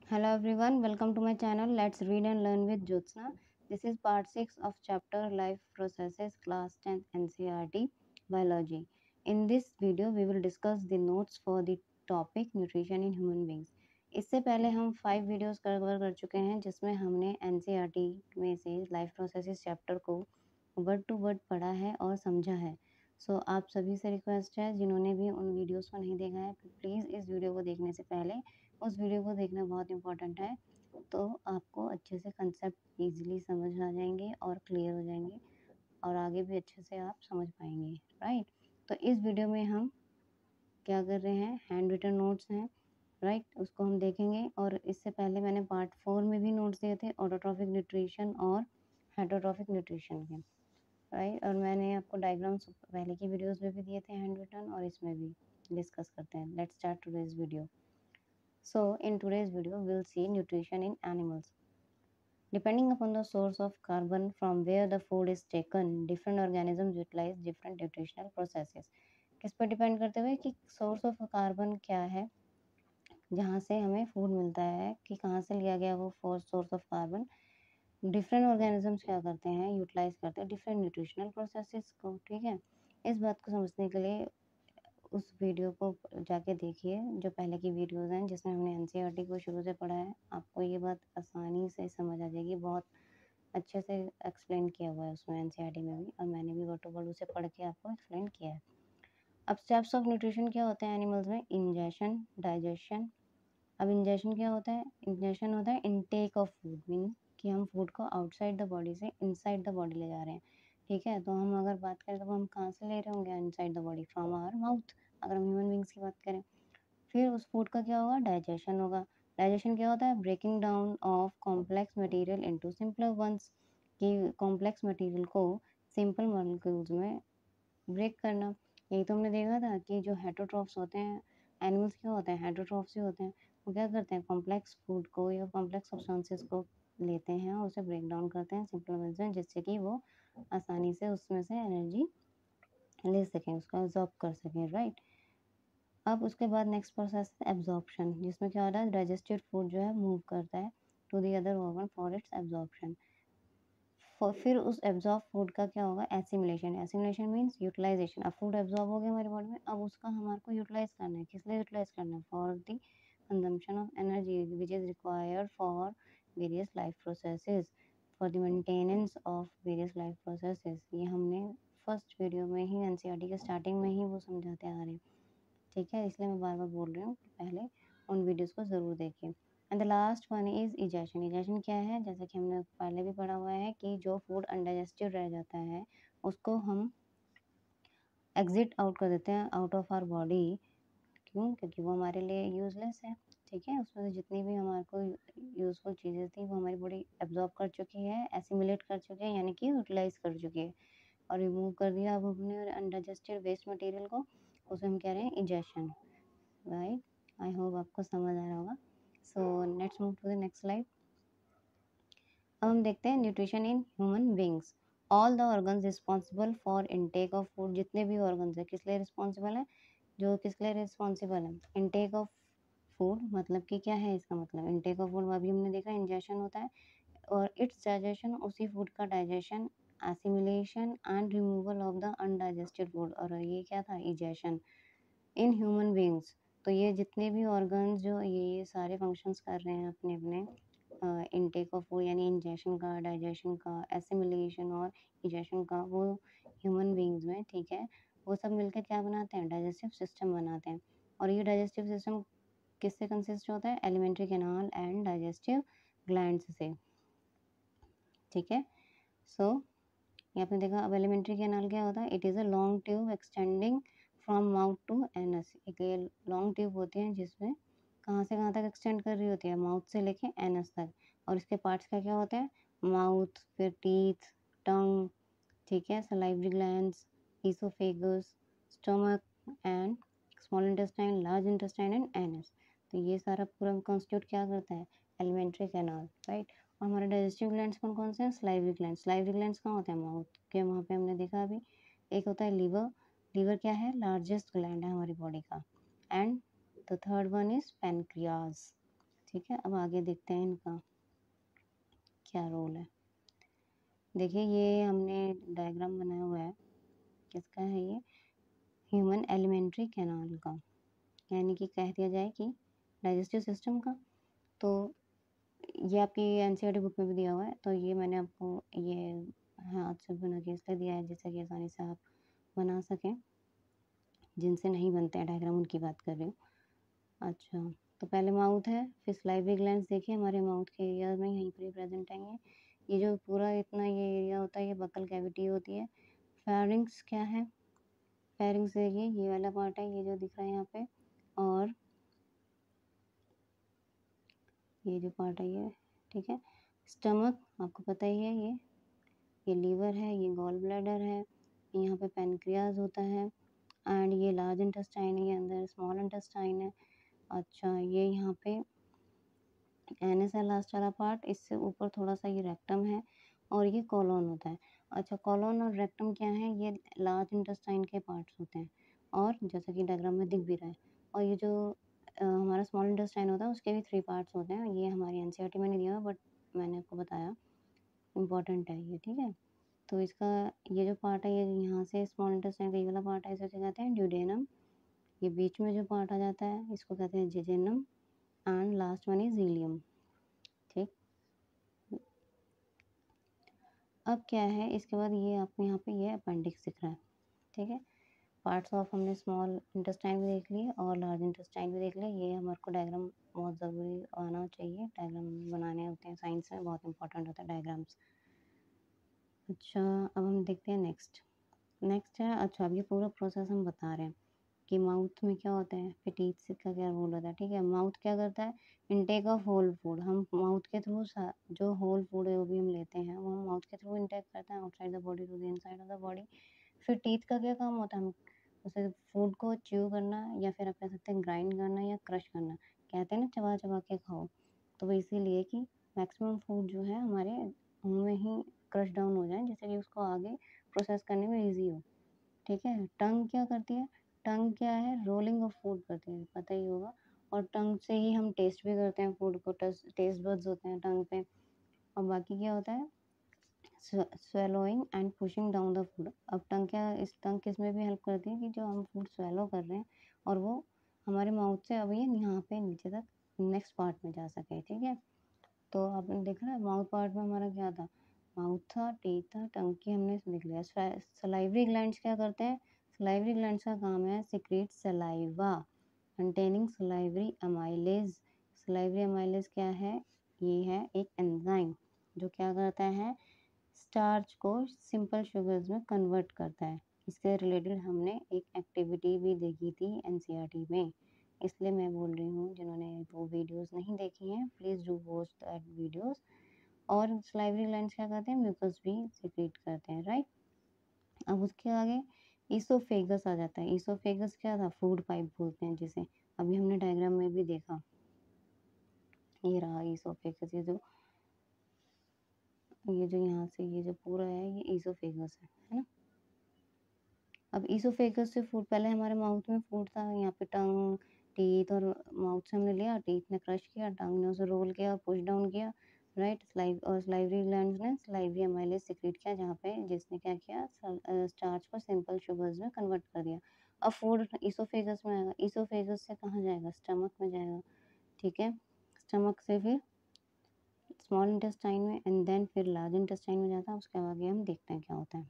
Hello everyone, welcome to my channel. Let's read and learn with Jyotsna. This is part 6 of chapter Life Processes, class 10th NCERT Biology. In this video, we will discuss the notes for the topic Nutrition in Human Beings. इससे पहले हम 5 videos cover कर चुके हैं जिसमें हमने NCERT में से लाइफ प्रोसेसेस चैप्टर को वर्ड टू वर्ड पढ़ा है और समझा है. आप सभी से रिक्वेस्ट है जिन्होंने भी उन वीडियोस को नहीं देखा है, प्लीज़ इस वीडियो को देखने से पहले उस वीडियो को देखना बहुत इम्पोर्टेंट है. तो आपको अच्छे से कंसेप्ट ईजिली समझ आ जाएंगे और क्लियर हो जाएंगे और आगे भी अच्छे से आप समझ पाएंगे. राइट. तो इस वीडियो में हम क्या कर रहे हैं, हैंड रिटन नोट्स हैं. राइट. उसको हम देखेंगे. और इससे पहले मैंने पार्ट 4 में भी नोट्स दिए थे ऑटोट्रॉफिक न्यूट्रिशन और हेटरोट्रॉफिक न्यूट्रिशन के. राइट. और मैंने आपको डायग्राम्स पहले की वीडियोस में भी दिए थे हैंड रिटन, और इसमें भी डिस्कस करते हैं. Let's start today's video. So, in today's video, we'll see nutrition in animals. Depending upon the source of carbon from where the food is taken, different organisms utilize different nutritional processes. किस पर depend करते हुए कि source of carbon क्या है, जहाँ से हमें फूड मिलता है, कि कहाँ से लिया गया वो source of carbon. Different organisms क्या करते हैं, यूटिलाइज करते हैं डिफरेंट न्यूट्रिशनल प्रोसेसेस को. ठीक है. इस बात को समझने के लिए उस वीडियो को जाके देखिए जो पहले की वीडियोस हैं जिसमें हमने एनसीईआरटी को शुरू से पढ़ा है. आपको ये बात आसानी से समझ आ जाएगी. बहुत अच्छे से एक्सप्लेन किया हुआ है उसमें एनसीईआरटी में भी, और मैंने भी वर्ड टू वर्ड उसे पढ़ के आपको एक्सप्लेन किया है. अब स्टेप्स ऑफ न्यूट्रिशन क्या होते हैं एनिमल्स में. Ingestion, digestion. अब इंजेशन क्या होता है. इंजेशन होता है इनटेक ऑफ फूड, मीन कि हम फूड को आउटसाइड द बॉडी से इनसाइड द बॉडी ले जा रहे हैं. ठीक है. तो हम अगर बात करें तो हम कहाँ से ले रहे होंगे inside the body, from our mouth, अगर हम ह्यूमन बींग्स की बात करें. फिर उस फूड का क्या होगा, डाइजेशन होगा. डाइजेशन क्या होता है, breaking down of complex material into simpler ones, कि कॉम्प्लेक्स मटेरियल को सिंपल मॉलिक्यूल्स में ब्रेक करना. यही तो हमने देखा था कि जो हेटरोट्रॉफ्स होते हैं, एनिमल्स क्या होते हैं, हेटरोट्रॉफ्स ही होते हैं. वो क्या करते हैं, कॉम्प्लेक्स फूड को या कॉम्प्लेक्स सब्सटेंसेस को लेते हैं और उसे ब्रेक डाउन करते हैं सिंपल वंस में, जिससे कि वो आसानी से उसमें से एनर्जी ले सकें, उसको एब्जॉर्ब कर सकें. राइट. अब उसके बाद नेक्स्ट प्रोसेस है एब्जॉर्प्शन, जिसमें क्या होता है, डाइजेस्टेड फूड जो है मूव करता है to the other organ for its absorption. फिर उस एब्जॉर्ब फूड का क्या होगा, एसिमिलेशन. Assimilation means utilisation. अब फूड एब्जॉर्ब हो गया हमारी बॉडी में, अब उसका हमारे को यूटिलाइज करना है. किस लिए यूटिलाइज करना है, for the consumption of energy which is required for various life processes, for the maintenance of various life processes. ये हमने फर्स्ट वीडियो में ही एनसीईआरटी के स्टार्टिंग में ही वो समझाते आ रहे हैं. ठीक है. इसलिए मैं बार बार बोल रही हूँ कि पहले उन वीडियोस को ज़रूर देखिए. And the last one is egestion. Egestion क्या है, जैसा कि हमने पहले भी पढ़ा हुआ है कि जो फूड अनडाइजेस्टेड रह जाता है उसको हम एग्जिट आउट कर देते हैं आउट ऑफ आवर बॉडी. क्यों, क्योंकि वो हमारे लिए यूजलेस है. ठीक है. उसमें से जितनी भी हमारे को यूजफुल चीज़ें थी वो हमारी बॉडी एब्जॉर्ब कर चुकी है, एसिमुलेट कर चुकी है, यानी कि यूटिलाइज कर चुकी है और रिमूव कर दिया अब हमने अनडाइजेस्टेड वेस्ट मटेरियल को. उसे हम कह रहे हैं इजेशन. राइट. आई होप आपको समझ आ रहा होगा. Let's move to the next slide. अब हम देखते हैं nutrition in human beings. All the organs responsible for intake of food. जितने भी ऑर्गन्स है किस लिए रिस्पॉन्सिबल है, जो किस लिए रिस्पॉन्सिबल है, इनटेक ऑफ फूड. मतलब कि क्या है इसका मतलब, इनटेक ऑफ फूड अभी हमने देखा इंजेशन होता है, और इट्स डाइजेशन, उसी फूड का digestion, assimilation and removal of the undigested food. और ये क्या था, इजेशन इन ह्यूमन बींग्स. तो ये जितने भी ऑर्गन्स जो ये सारे फंक्शंस कर रहे हैं अपने अपने, इनटेक ऑफ फूड यानी इंजेशन का, डाइजेशन का, एसिमिलेशन और इजेशन का, वो ह्यूमन बींग्स में. ठीक है. वो सब मिलकर क्या बनाते हैं, डाइजेस्टिव सिस्टम बनाते हैं. और ये डाइजेस्टिव सिस्टम किससे कंसिस्ट होता है, alimentary canal and digestive glands से. ठीक है. ये आपने देखा. अब एलिमेंट्री कैनाल क्या होता है, it is a long tube extending from mouth to anus. एक ये लॉन्ग ट्यूब होती है जिसमें कहाँ से कहाँ तक एक्सटेंड कर रही होती है, माउथ से लेके एनस तक. और इसके पार्ट्स क्या क्या होते हैं, माउथ, फिर टीथ, टंग. ठीक है. Salivary glands, oesophagus, stomach and small intestine, large intestine and anus. तो ये सारा पूरा कॉन्स्टिट्यूट क्या करता है, एलिमेंट्री कैनाल. राइट. और हमारे डाइजेस्टिव ग्लैंड्स कौन कौन से हैं, स्लाइवरी ग्लैंड्स. स्लाइवरी ग्लैंड्स कहाँ होते हैं, माउथ के वहाँ पे हमने देखा अभी. एक होता है लीवर. लीवर क्या है, लार्जेस्ट ग्लैंड है हमारी बॉडी का. And the third one is pancreas. ठीक है, अब आगे देखते हैं इनका क्या रोल है। देखिए ये हमने डायग्राम बनाया हुआ है, किसका है ये, ह्यूमन एलिमेंट्री कैनाल का, यानी कि कह दिया जाए कि डाइजेस्टिव सिस्टम का। तो ये आपकी एनसीईआरटी बुक में भी दिया हुआ है, तो ये मैंने आपको ये हाथ से बना के इसलिए दिया है जिससे कि आसानी से आप बना सकें, जिनसे नहीं बनते हैं डायग्राम उनकी बात कर रही हूँ। अच्छा, तो पहले माउथ है, फिर सलाइवरी ग्लैंड्स देखिए हमारे माउथ के एरिया में यहीं पर ही प्रेजेंट हैं ये जो पूरा इतना ये एरिया होता है ये बकल कैविटी होती है। फेरिंग्स क्या है, फेरिंग्स देखिए ये वाला पार्ट है, ये जो दिख रहा है यहाँ पे, और ये जो पार्ट है ये, ठीक है। स्टमक आपको पता ही है, ये लीवर है, ये गॉल ब्लैडर है, यहाँ पे पेनक्रियाज होता है, एंड ये लार्ज इंटेस्टाइन है, ये अंदर स्मॉल इंटेस्टाइन है। अच्छा, ये यहाँ पे एनएस है लास्ट वाला पार्ट, इससे ऊपर थोड़ा सा ये रेक्टम है, और ये कॉलोन होता है। अच्छा, कॉलोन और रेक्टम क्या है, ये लार्ज इंटेस्टाइन के पार्ट्स होते हैं, और जैसा कि डायग्राम में दिख भी रहा है। और ये जो हमारा स्मॉल इंटेस्टाइन होता है उसके भी 3 पार्ट्स होते हैं। ये हमारी एनसीईआरटी में नहीं दिया हुआ, बट मैंने आपको बताया, इम्पोर्टेंट है ये, ठीक है। तो इसका ये जो पार्ट है, ये यहाँ से स्मॉल इंटेस्टाइन का ये वाला पार्ट है, इसे कहते हैं ड्यूडेनम। ये बीच में जो पार्ट आ जाता है इसको कहते हैं jejunum, and last one is ileum, ठीक। अब क्या है, इसके बाद ये आपको यहाँ पे ये अपेंडिक्स दिख रहा है, ठीक है। पार्ट्स ऑफ हमने स्मॉल इंटेस्टाइन भी देख लिए और लार्ज इंटेस्टाइन भी देख लिया। ये हमारे को डायग्राम बहुत ज़रूरी आना चाहिए, डायग्राम बनाने होते हैं साइंस में, बहुत इंपॉर्टेंट होता है डायग्राम्स। अच्छा, अब हम देखते हैं नेक्स्ट है। अच्छा, अब ये पूरा प्रोसेस हम बता रहे हैं कि माउथ में क्या होता है, फिर टीथ से का क्या रोल होता है, ठीक है। माउथ क्या करता है, इनटेक ऑफ होल फूड, हम माउथ के थ्रू जो होल फूड है वो भी हम लेते हैं, वो हम माउथ के थ्रू इनटेक करते हैं outside the body to the inside of the body. फिर टीथ का क्या काम होता है, हम उसे फूड को च्यू करना, या फिर आप कह सकते हैं ग्राइंड करना या क्रश करना, कहते हैं ना चबा चबा के खाओ। तो वो इसीलिए कि मैक्सिमम फूड जो है हमारे मुंह में ही क्रश डाउन हो जाए, जिससे कि उसको आगे प्रोसेस करने में ईजी हो, ठीक है। टंग क्या करती है, टंग क्या है, रोलिंग ऑफ फूड करती है, पता ही होगा। और टंग से ही हम टेस्ट भी करते हैं फूड को, टेस्ट बड्स होते हैं टंग पे। और बाकी क्या होता है, swallowing and pushing down the food. अब इस टंग किस में भी हेल्प करती है कि जो हम फूड स्वेलो कर रहे हैं और वो हमारे माउथ से अब ये यहाँ पे नीचे तक नेक्स्ट पार्ट में जा सके, ठीक है। तो आपने देखा ना माउथ पार्ट में हमारा क्या था, माउथ था, टीथ था, टंग की हमने लिख लिया। सलाइवरी ग्लैंड्स क्या करते हैं, सलाइवरी ग्लैंड्स का काम है secrete saliva containing salivary amylase. Salivary amylase क्या है, ये है एक एंजाइम जो क्या करता है, स्टार्च को सिंपल शुगर्स में कन्वर्ट करता है। इसके रिलेटेड हमने एक एक्टिविटी भी देखी थी एनसीईआरटी में, इसलिए मैं बोल रही हूँ जिन्होंने वो वीडियोस नहीं देखी हैं please do watch that videos. और सलाइवरी ग्लैंड्स क्या करते हैं, म्यूकस भी सिक्रीट करते हैं, राइट। अब उसके आगे ईसोफेगस आ जाता है। ईसोफेगस क्या था, फूड पाइप बोलते हैं जिसे, अभी हमने डायग्राम में भी देखा, ये रहा ईसोफेगस। ये जो यहाँ से ये जो पूरा है ये ईसोफेगस है ना। अब ईसोफेगस से फूड, पहले हमारे माउथ में फूड था, यहाँ पे टंग, टीथ और माउथ से हमने लिया, टीथ ने क्रश किया, टंग ने उसे रोल किया, पुश डाउन किया, राइट। स्लाइवरी ग्लैंड्स ने स्लाइवरी अमाइलेज सिक्रीट किया, जहाँ पे जिसने क्या किया, स्टार्च को सिंपल शुगर्स में कन्वर्ट कर दिया। अब फूड ईसोफेगस में आएगा, ईसोफेगस से कहाँ जाएगा, स्टमक में जाएगा, ठीक है। स्टमक से फिर स्मॉल इंटेस्टाइन में, एंड देन फिर लार्ज इंटेस्टाइन में जाता है। उसके आगे हम देखते हैं क्या होता है।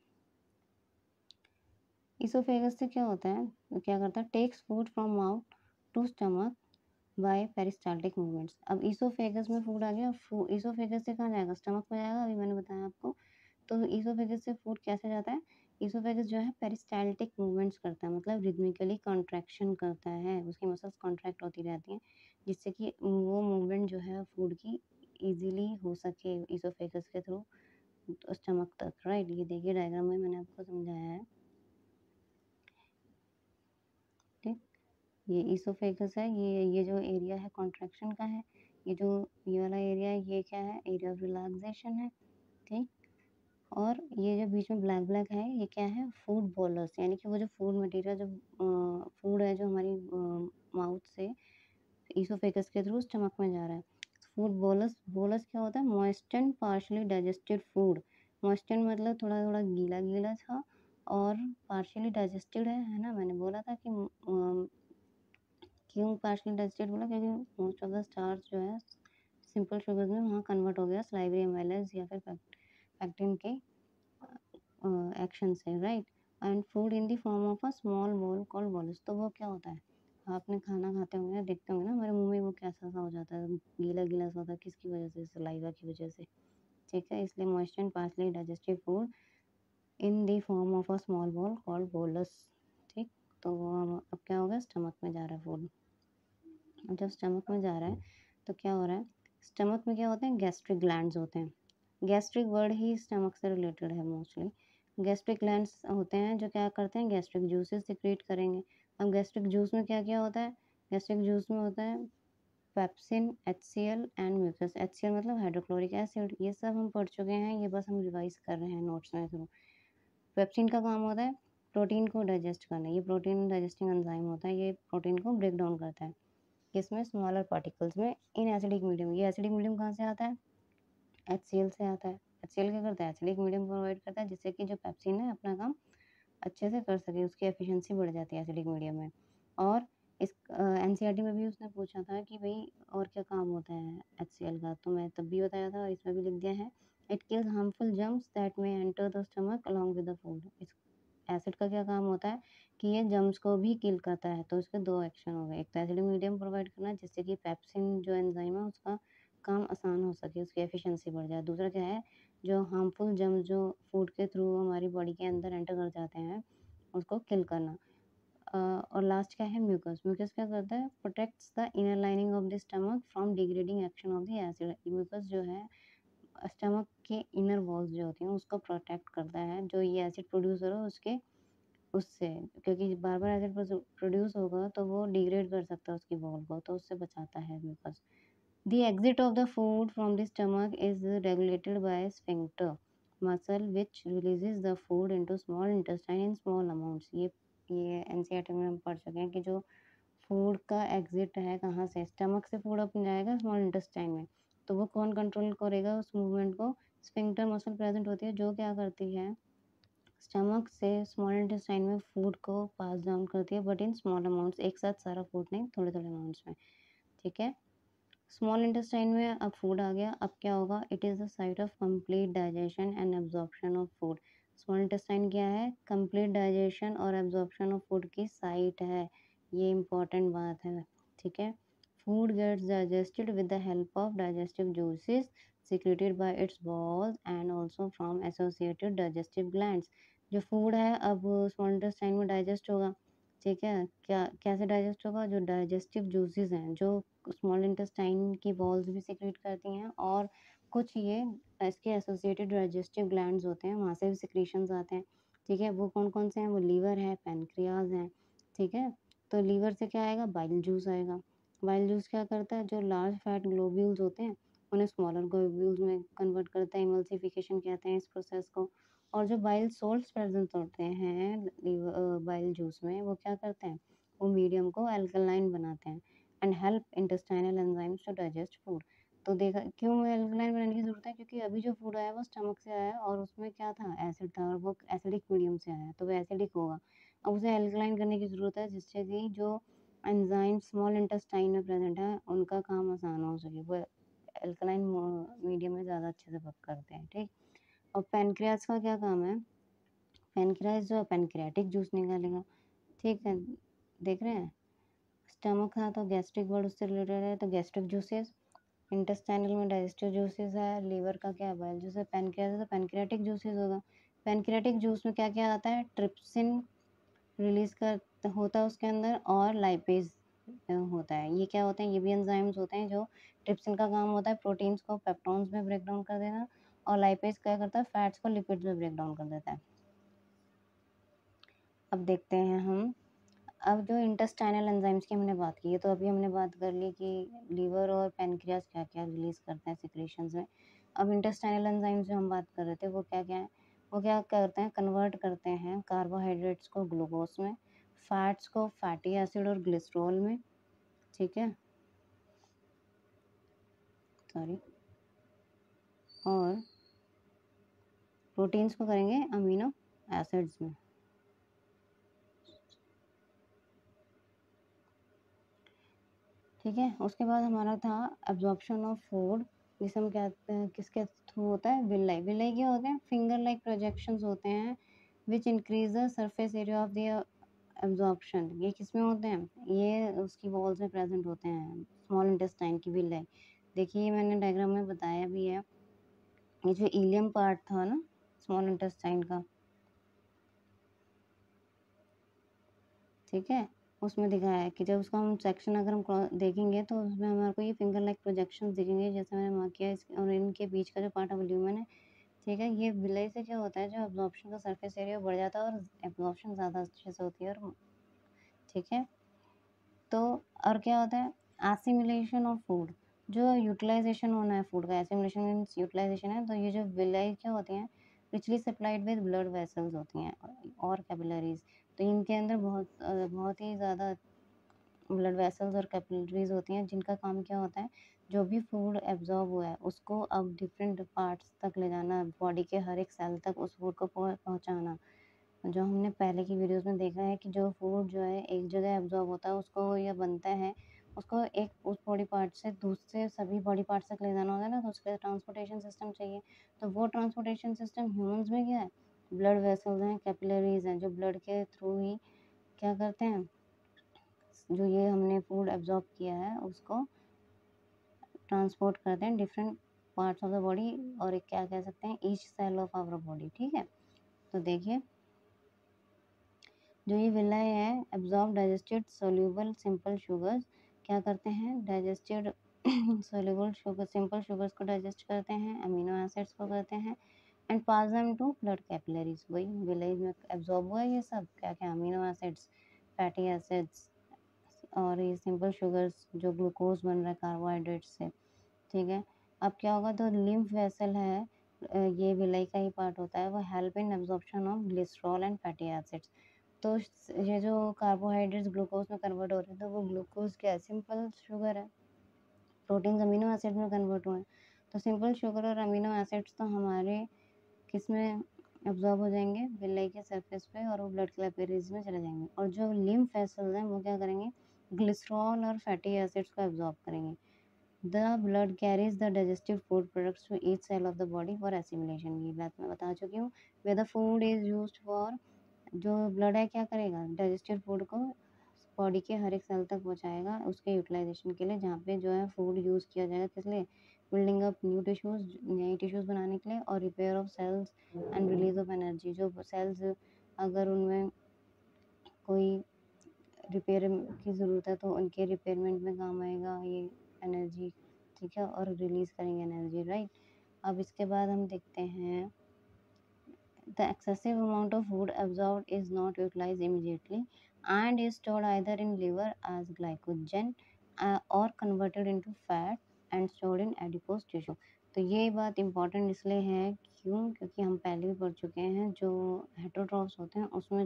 इसोफेगस से क्या होता है, तो क्या करता है, takes food from mouth to stomach by peristaltic movements. अब इसोफेगस में फूड आ गया, इसोफेगस से कहाँ जाएगा, स्टमक में जाएगा, अभी मैंने बताया आपको। तो इसोफेगस से फूड कैसे जाता है, इसोफेगस जो है पेरिस्टाल्टिक मूवमेंट्स करता है, मतलब रिदमिकली कॉन्ट्रैक्शन करता है, उसकी मसल्स कॉन्ट्रैक्ट होती रहती हैं, जिससे कि वो मूवमेंट जो है फूड की इजीली हो सके इसोफेगस के थ्रू स्टमक तक, राइट। ये देखिए डायग्राम में मैंने आपको समझाया है, ठीक। ये इसोफेगस है, ये जो एरिया है कॉन्ट्रैक्शन का है, ये जो ये वाला एरिया है ये क्या है, एरिया ऑफ रिलैक्सेशन है, ठीक। और ये जो बीच में ब्लैक ब्लैक है ये क्या है, फूड बोलस, यानी कि वो जो फूड मटेरियल जो फूड है जो हमारी माउथ से ईसोफेगस के थ्रू स्टमक में जा रहा है। फूड बोलस, बोलस क्या होता है? Moisten partially digested food. Moisten मतलब थोड़ा थोड़ा गीला गीला था और पार्शियली डाइजेस्टेड है ना। मैंने बोला था कि क्यों पार्शियली डाइजेस्टेड बोला, क्योंकि मोस्ट ऑफ द स्टार्च जो है सिंपल शुगर्स में वहाँ कन्वर्ट हो गया स्लाइवरी एमाइलेज या फिर पैक्टिन के एक्शन से, right. And food in the form of a small ball called bolus. तो वो क्या होता है, आपने खाना खाते होंगे, देखते होंगे ना हमारे मुंह में वो कैसा सा हो जाता है, गीला गीला सा होता है, किसकी वजह से? सलाइवा की वजह से, ठीक है। इसलिए moist and partially digested food in the form of a small ball called bolus, ठीक। तो वो अब क्या होगा, स्टमक में जा रहा है फूड। अब जब स्टमक में जा रहा है तो क्या हो रहा है, स्टमक में क्या होते हैं, गैस्ट्रिक ग्लैंड्स होते हैं। गैस्ट्रिक वर्ड ही स्टमक से रिलेटेड है मोस्टली। गैस्ट्रिक ग्लैंड्स होते हैं जो क्या करते हैं, गैस्ट्रिक जूसेस सिक्रेट करेंगे। अब गैस्ट्रिक जूस में क्या क्या होता है, गैस्ट्रिक जूस में होता है pepsin, HCl and mucus. HCl मतलब हाइड्रोक्लोरिक एसिड। ये सब हम पढ़ चुके हैं, ये बस हम रिवाइज कर रहे हैं नोट्स में थ्रू। पेप्सिन का काम होता है प्रोटीन को डाइजेस्ट करना। ये प्रोटीन डाइजेस्टिंग एंजाइम होता है, ये प्रोटीन को ब्रेक डाउन करता है किसमें, स्मॉलर पार्टिकल्स में इन एसिडिक मीडियम। ये एसिडिक मीडियम कहाँ से आता है, HCl से आता है। HCl क्या करता है, एसिडिक मीडियम प्रोवाइड करता है जिससे कि जो पेप्सिन है अपना काम अच्छे से कर सके, उसकी एफिशिएंसी बढ़ जाती है एसिडिक मीडियम में। और इस NCERT में भी उसने पूछा था कि भाई और क्या काम होता है HCl का, तो मैं तब भी बताया था और इसमें भी लिख दिया है। It kills harmful germs that may enter the stomach along with the food. इस एसिड का क्या काम होता है कि ये जर्म्स को भी किल करता है। तो इसके दो एक्शन हो गए, एक तो एसिडिक मीडियम प्रोवाइड करना जिससे कि पेप्सिन जो एंजाइम है उसका काम आसान हो सके, उसकी एफिशिएंसी बढ़ जाए। दूसरा क्या है, जो हार्मफुल जर्म्स जो फूड के थ्रू हमारी बॉडी के अंदर एंटर कर जाते हैं उसको किल करना। और लास्ट क्या है, म्यूकस। म्यूकस क्या करता है, protects the inner lining of the stomach from degrading action of the acid. Mucus जो है स्टमक के इनर वॉल्स जो होती हैं उसको प्रोटेक्ट करता है, जो ये एसिड प्रोड्यूस हो रहा है उसके उससे, क्योंकि बार बार एसिड प्रोड्यूस होगा तो वो डिग्रेड कर सकता है उसकी वॉल को, तो उससे बचाता है mucus. The exit of the food from the stomach is regulated by sphincter muscle which releases the food into small intestine in small amounts। ये NCERT में हम पढ़ चुके हैं कि जो फूड का एग्जिट है कहाँ से, स्टमक से फूड अपन जाएगा स्मॉल इंटेस्टाइन में, तो वो कौन कंट्रोल करेगा उस मूवमेंट को, स्फिंक्टर मसल प्रेजेंट होती है जो क्या करती है, स्टमक से स्मॉल इंटेस्टाइन में फूड को पास डाउन करती है, बट इन स्मॉल अमाउंट्स, एक साथ सारा फूड नहीं, थोड़े थोड़े अमाउंट्स में, ठीक है। स्मॉल इंटेस्टाइन में अब फूड आ गया, अब क्या होगा, it is the site of complete digestion and absorption of food. Small intestine क्या है, कंप्लीट डाइजेशन और एब्जॉर्प्शन ऑफ फूड की साइट है, ये इंपॉर्टेंट बात है, ठीक है। Food gets digested with the help of digestive juices secreted by its walls and also from associated digestive glands। जो फूड है अब स्मॉल इंटेस्टाइन में डाइजेस्ट होगा, ठीक है। क्या कैसे डाइजेस्ट होगा, जो डाइजेस्टिव जूसेस हैं जो स्मॉल इंटेस्टाइन की वॉल्स भी सिक्रेट करती हैं, और कुछ ये इसके एसोसिएटेड डाइजेस्टिव ग्लैंड्स होते हैं वहाँ से भी सिक्रीशंस आते हैं, ठीक है। वो कौन कौन से हैं, वो लीवर है, पैनक्रियाज हैं, ठीक है। तो लीवर से क्या आएगा, बाइल जूस आएगा। बाइल जूस क्या करता है, जो लार्ज फैट ग्लोब्यूल्स होते हैं उन्हें स्मॉलर ग्लोब्यूल्स में कन्वर्ट करता है, इमल्सिफिकेशन कहते हैं इस प्रोसेस को। और जो बाइल सोल्ट्स प्रेजेंट होते हैं बाइल जूस में, वो क्या करते हैं, वो मीडियम को अल्कलाइन बनाते हैं and help intestinal enzymes to digest food. तो देखा क्यों अल्कलाइन बनाने की ज़रूरत है, क्योंकि अभी जो फूड आया वो स्टमक से आया और उसमें क्या था, एसिड था, और वो एसिडिक मीडियम से आया तो वो एसिडिक होगा। अब उसे अल्कलाइन करने की ज़रूरत है जिससे कि जो एंजाइम स्मॉल इंटेस्टाइन में प्रेजेंट है उनका काम आसान हो सके, वो अल्कलाइन मीडियम में ज़्यादा अच्छे से वर्क करते हैं, ठीक। और पैनक्रियाज का क्या काम है, पैनक्रियाज जो पैनक्रियाटिक जूस निकालेगा, ठीक है। देख रहे हैं, स्टमक था तो गैस्ट्रिक वर्ड उससे रिलेटेड है, तो गैस्ट्रिक जूसेस, इंटेस्टाइनल में डाइजेस्टिव जूसेस है, लीवर का क्या बाइल जूस है, पैनक्रियाज है तो पैनक्रियाटिक जूसेस होगा। पैनक्रियाटिक जूस में क्या क्या आता है, ट्रिप्सिन रिलीज कर होता है उसके अंदर, और लाइपेज होता है। ये क्या होते हैं, ये भी एंजाइम्स होते हैं जो ट्रिप्सिन का काम होता है प्रोटीन्स को पेप्टोन्स में ब्रेक डाउन कर देना, और लाइपेज क्या करता है, फैट्स को लिपिड्स में ब्रेक डाउन कर देता है। अब देखते हैं हम, अब जो इंटेस्टाइनल एंजाइम्स की हमने बात की है, तो अभी हमने बात कर ली कि लीवर और पैनक्रियाज क्या क्या रिलीज करते हैं सिक्रेशंस में। अब इंटेस्टाइनल एंजाइम्स जो हम बात कर रहे थे वो क्या क्या है, वो क्या करते हैं, कन्वर्ट करते हैं कार्बोहाइड्रेट्स को ग्लूकोज में, फैट्स को फैटी एसिड और ग्लिसरॉल में, ठीक है। सॉरी, और प्रोटीन्स को करेंगे अमीनो एसिड्स में। ठीक है, उसके बाद हमारा था एब्जॉर्प्शन ऑफ फूड, जिसे हम कहते हैं किसके थ्रू होता है, विलाई। विलाई क्या होते हैं, फिंगर लाइक प्रोजेक्शंस होते हैं which increase the surface area of the absorption. ये किसमें होते हैं, ये उसकी वॉल्स में प्रेजेंट होते हैं, स्मॉल इंटेस्टाइन की विलाई। देखिए मैंने डायग्राम में बताया भी है, ये जो इलियम पार्ट था ना स्मॉल इंटेस्टाइन का, ठीक है, उसमें दिखाया है कि जब उसको हम सेक्शन अगर हम देखेंगे तो उसमें हमारे को ये फिंगर लाइक प्रोजेक्शंस दिखेंगे, जैसे मैंने मार्क किया और इनके बीच का जो पार्ट ऑफ ल्यूमन है, ठीक है, ये विलाई से क्या होता है, जो एब्जॉर्प्शन का सरफेस एरिया बढ़ जाता है और एब्जॉर्प्शन ज़्यादा अच्छे से होती है। और ठीक है, तो और क्या होता है, एसिमिलेशन ऑफ फूड, जो यूटिलाइजेशन होना है फूड का, एसिमिलेशन मीन्स यूटिलाइजेशन है। तो ये जो विलाई क्या होती हैं, richly supplied with blood vessels होती हैं और कैपिलरीज। तो इनके अंदर बहुत ही ज़्यादा ब्लड वेसल्स और कैपिलरीज होती हैं, जिनका काम क्या होता है, जो भी फूड एब्जॉर्ब हुआ है उसको अब डिफरेंट पार्ट्स तक ले जाना, बॉडी के हर एक सेल तक उस फूड को पहुंचाना। जो हमने पहले की वीडियोस में देखा है कि जो फूड जो है एक जगह एब्जॉर्ब होता है, उसको या बनता है, उसको एक उस बॉडी पार्ट से दूसरे सभी बॉडी पार्ट्स तक ले जाना होता है ना, तो उसके ट्रांसपोर्टेशन सिस्टम चाहिए। तो वो ट्रांसपोर्टेशन सिस्टम ह्यूमंस में क्या है, ब्लड वेसल्स हैं, कैपिलरीज हैं, जो ब्लड के थ्रू ही क्या करते हैं, जो ये हमने फूड एब्जॉर्ब किया है उसको ट्रांसपोर्ट करते हैं different parts of the body, और एक क्या कह सकते हैं, each cell of our body. ठीक है, तो देखिए जो ये विलाई है, absorb digested soluble simple sugars, क्या करते हैं, digested soluble sugar simple sugars को डाइजेस्ट करते हैं, अमीनो एसिड्स को करते हैं, and pass them to blood capillaries. वही विलाई में एब्जॉर्ब हुआ है ये सब क्या क्या, अमीनो एसिड्स, फैटी एसिड्स, और ये सिंपल शुगर्स जो ग्लूकोज बन रहा है कार्बोहाइड्रेट से। ठीक है, अब क्या होगा, तो लिम्फ वेसल है, ये विलाई का ही पार्ट होता है, वो help in absorption of glycerol and fatty acids. तो ये जो कार्बोहाइड्रेट्स ग्लूकोज में कन्वर्ट हो रहे हैं, तो वो ग्लूकोज क्या है, सिंपल शुगर है, प्रोटीन अमीनो एसिड में कन्वर्ट हुए हैं। तो सिंपल शुगर और अमीनो एसिड्स तो हमारे किस में एब्जॉर्ब हो जाएंगे, विलाई के सरफेस पे, और वो ब्लड कैपिलरीज में चले जाएंगे। और जो लिम्फ वेसल्स हैं वो क्या करेंगे, ग्लिसरॉल और फैटी एसिड्स को एब्जॉर्ब करेंगे। The blood carries the digestive food products to each cell of the body for assimilation. ये बात मैं बता चुकी हूँ। Way the food is used for, जो ब्लड है क्या करेगा, डाइजेस्टेड फूड को बॉडी के हर एक सेल तक पहुंचाएगा उसके यूटिलाइजेशन के लिए, जहाँ पे जो है फूड यूज़ किया जाएगा किस लिए, बिल्डिंग अप न्यू टिश्यूज़, नई टिश्यूज़ बनाने के लिए, और repair of cells and release of energy. जो सेल्स अगर उनमें कोई रिपेयर की ज़रूरत है तो उनके रिपेयरमेंट में काम आएगा ये एनर्जी। ठीक है, और रिलीज़ करेंगे एनर्जी, राइट। अब इसके बाद हम देखते हैं, the excessive amount of food absorbed is not utilized immediately and is stored either in liver as glycogen or converted into fat and stored in adipose tissue। तो ये बात इम्पॉर्टेंट इसलिए है, क्यों, क्योंकि हम पहले भी पढ़ चुके हैं, जो हेटरोट्रॉफ्स होते हैं उसमें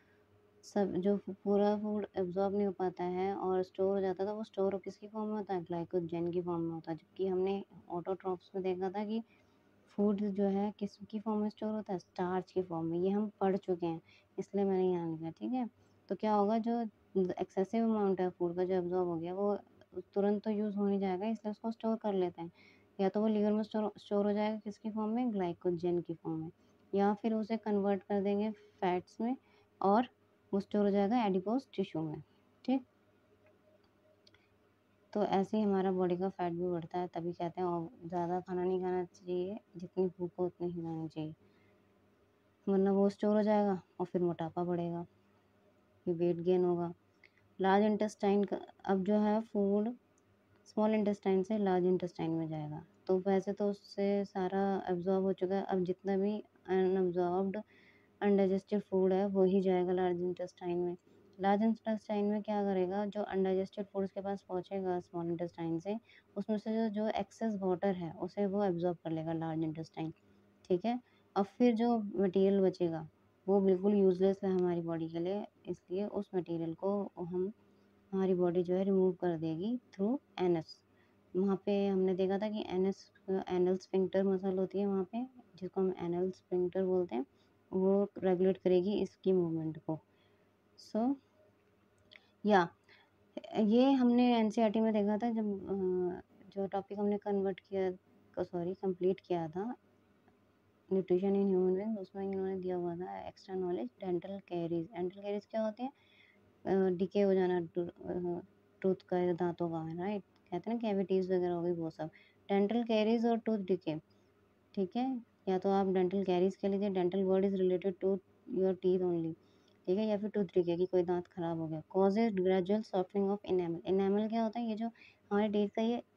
जो पूरा फूड एब्जॉर्ब नहीं हो पाता है और स्टोर हो जाता था, वो स्टोर किसकी फॉर्म में होता है, ग्लाइकोजन की फॉर्म में होता है। जबकि हमने ऑटोट्रॉफ्स में देखा था कि फूड जो है किसकी फॉर्म में स्टोर होता है, स्टार्च की फॉर्म में। ये हम पढ़ चुके हैं, इसलिए मैंने यहाँ लिखा। ठीक है, तो क्या होगा, जो एक्सेसिव अमाउंट है फूड का जो एब्जॉर्ब हो गया, वो तुरंत तो यूज़ हो नहीं जाएगा, इसलिए उसको स्टोर कर लेते हैं। या तो वो लीवर में स्टोर हो जाएगा किसकी फॉर्म में, ग्लाइकोजन की फॉर्म में, या फिर उसे कन्वर्ट कर देंगे फैट्स में, और वो स्टोर हो जाएगा एडिपोज टिश्यू में। ठीक, तो ऐसे ही हमारा बॉडी का फैट भी बढ़ता है। तभी कहते हैं और ज़्यादा खाना नहीं खाना चाहिए, जितनी भूख हो उतनी ही खानी चाहिए, वरना वो स्टोर हो जाएगा और फिर मोटापा बढ़ेगा, फिर वेट गेन होगा। लार्ज इंटेस्टाइन का अब जो है फूड स्मॉल इंटेस्टाइन से लार्ज इंटेस्टाइन में जाएगा, तो वैसे तो उससे सारा एब्जॉर्ब हो चुका है, अब जितना भी अनअब्जॉर्ब्ड अनडाइजेस्टेड फूड है वो ही जाएगा लार्ज इंटेस्टाइन में। लार्ज इंटेस्टाइन में क्या करेगा, जो अनडाइजेस्टेड फूड उसके पास पहुंचेगा स्मॉल इंटेस्टाइन से, उसमें से जो एक्सेस वाटर है उसे वो एब्जॉर्ब कर लेगा लार्ज इंटेस्टाइन। ठीक है, और फिर जो मटेरियल बचेगा वो बिल्कुल यूजलेस है हमारी बॉडी के लिए, इसलिए उस मटेरियल को हम हमारी बॉडी जो है रिमूव कर देगी थ्रू एनस। वहाँ पे हमने देखा था कि एनल स्फिंक्टर मसल होती है वहाँ पे, जिसको हम एनल स्फिंक्टर बोलते हैं, वो रेगुलेट करेगी इसकी मूवमेंट को। सो या ये हमने एनसीईआरटी में देखा था, जब जो टॉपिक हमने कंप्लीट किया था न्यूट्रिशन इन ह्यूमन बीइंग, उसमें इन्होंने दिया हुआ था extra knowledge dental caries. Dental caries क्या होते हैं? डिके हो जाना टूथ का, दांतों का, राइट। कहते हैं ना कैविटीज वगैरह हो गई वो सब, डेंटल कैरीज और टूथ डिके। ठीक है, या तो आप डेंटल कैरीज कह लीजिए, dental word is related to your teeth only, ठीक है, या फिर टूथ डिके की कोई दांत खराब हो गया। Causes gradual softening of enamel. Enamel क्या होता है? ये जो हमारे टीथ का ये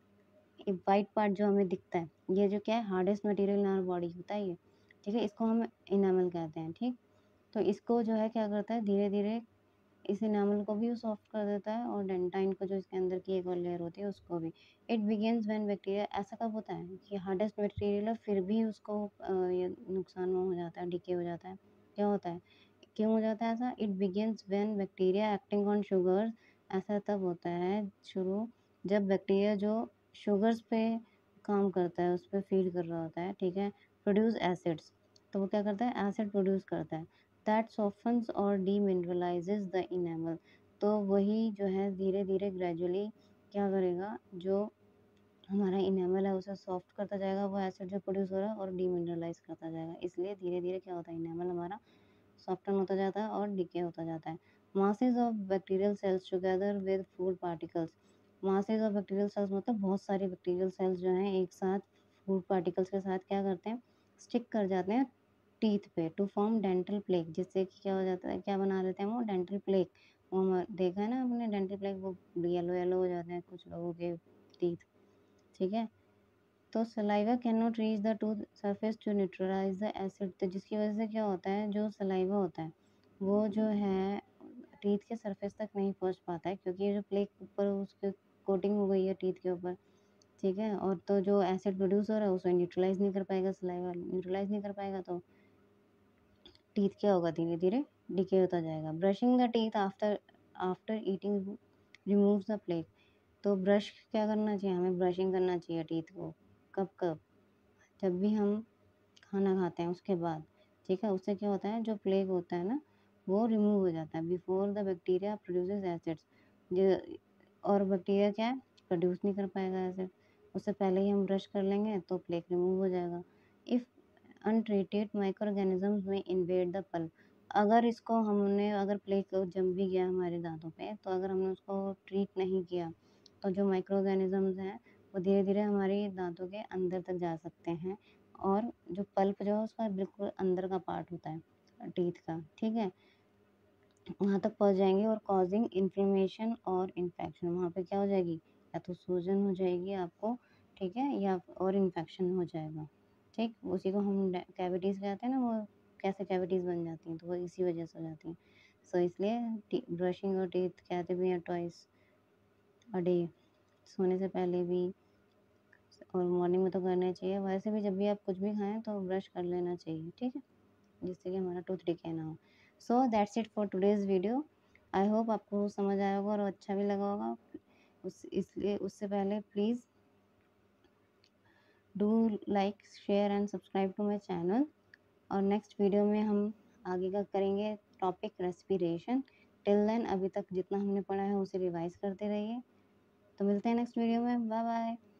वाइट पार्ट जो हमें दिखता है, ये जो क्या है, hardest material in our body होता है ये, ठीक है, इसको हम इनेमल कहते हैं। ठीक, तो इसको जो है क्या करता है, धीरे धीरे इस इनामल को भी सॉफ्ट कर देता है, और डेंटाइन को, जो इसके अंदर की एक और लेयर होती है, उसको भी। इट बिगिंस व्हेन बैक्टीरिया, ऐसा कब होता है कि हार्डेस्ट मटेरियल है फिर भी उसको ये नुकसान में हो जाता है, डिके हो जाता है, क्या होता है, क्यों हो जाता है ऐसा? It begins when bacteria acting on sugars. ऐसा तब होता है शुरू, जब बैक्टीरिया जो शुगर्स पे काम करता है, उस पर फीड कर रहा होता है, ठीक है, प्रोड्यूस एसिड्स। तो वो क्या करता है? एसिड प्रोड्यूस करता है, दैट सॉफ्टन्स और डीमिनरलाइजेज द इनेमल। तो वही जो है धीरे धीरे ग्रेजुअली क्या करेगा, जो हमारा इनेमल है उसे सॉफ्ट करता जाएगा, वो एसिड जो प्रोड्यूस हो रहा है, और डीमिनरलाइज करता जाएगा। इसलिए धीरे धीरे क्या होता है, इनेमल हमारा सॉफ्टन होता जाता है और डिके होता जाता है। Masses of bacterial cells together with food particles. Masses of bacterial cells मतलब बहुत सारे बैक्टीरियल सेल्स जो हैं एक साथ फूड पार्टिकल्स के साथ क्या करते हैं, स्टिक कर जाते हैं टीथ पे, टू फॉर्म डेंटल प्लेक। जिससे कि क्या हो जाता है, क्या बना देते हैं वो, डेंटल प्लेक। वो देखा है ना आपने डेंटल प्लेक, वो येलो येलो हो जाते हैं कुछ लोगों के टीथ, ठीक है। तो saliva can not reach the tooth surface to neutralize the acid. तो जिसकी वजह से क्या होता है, जो सलाइवा होता है वो जो है टीथ के सरफेस तक नहीं पहुंच पाता है, क्योंकि ये जो प्लेक ऊपर उसके कोटिंग हो गई है टीथ के ऊपर, ठीक है। और तो जो एसिड प्रोड्यूस हो रहा है उसे न्यूट्रलाइज नहीं कर पाएगा, सलाइवा न्यूट्रलाइज नहीं कर पाएगा, तो टीथ क्या होगा, धीरे धीरे डिके होता जाएगा। Brushing the teeth after after eating removes the plaque. तो ब्रश क्या करना चाहिए, हमें ब्रशिंग करना चाहिए टीथ को, कब कब, जब भी हम खाना खाते हैं उसके बाद, ठीक है। उससे क्या होता है, जो प्लेग होता है ना वो रिमूव हो जाता है, before the bacteria produces acids. जो और बैक्टीरिया क्या है, प्रोड्यूस नहीं कर पाएगा एसिड, उससे पहले ही हम ब्रश कर लेंगे तो प्लेग रिमूव हो जाएगा। If untreated micro organisms may invade the pulp. अगर इसको हमने, अगर प्लेग जम भी गया हमारे दांतों पे, तो अगर हमने उसको ट्रीट नहीं किया, तो जो माइक्रो ऑर्गेनिजम्स हैं वो धीरे धीरे हमारे दांतों के अंदर तक जा सकते हैं, और जो पल्प जो है उसका बिल्कुल अंदर का पार्ट होता है टीथ का, ठीक है, वहाँ तक पहुँच जाएंगे, और कॉजिंग इन्फ्लेमेशन और इन्फेक्शन। वहाँ पे क्या हो जाएगी, या तो सूजन हो जाएगी आपको, ठीक है, या और इन्फेक्शन हो जाएगा, ठीक। उसी को हम कैविटीज़ कहते हैं ना, वो कैसे कैविटीज़ बन जाती हैं, तो वो इसी वजह से हो जाती हैं। सो इसलिए ब्रशिंग और टीथ कहते भी हैं ट्वाइस अ डे, सोने से पहले भी और मॉर्निंग में तो करना चाहिए। वैसे भी जब भी आप कुछ भी खाएं तो ब्रश कर लेना चाहिए, ठीक है, जिससे कि हमारा टूथ डिके ना हो। So that's it for today's video. I hope आपको समझ आया होगा और अच्छा भी लगा होगा। इसलिए उससे पहले please do like, share and subscribe to my channel. और नेक्स्ट वीडियो में हम आगे का करेंगे टॉपिक रेस्पिरेशन। टिल देन अभी तक जितना हमने पढ़ा है उसे रिवाइज करते रहिए। तो मिलते हैं नेक्स्ट वीडियो में, बाय बाय।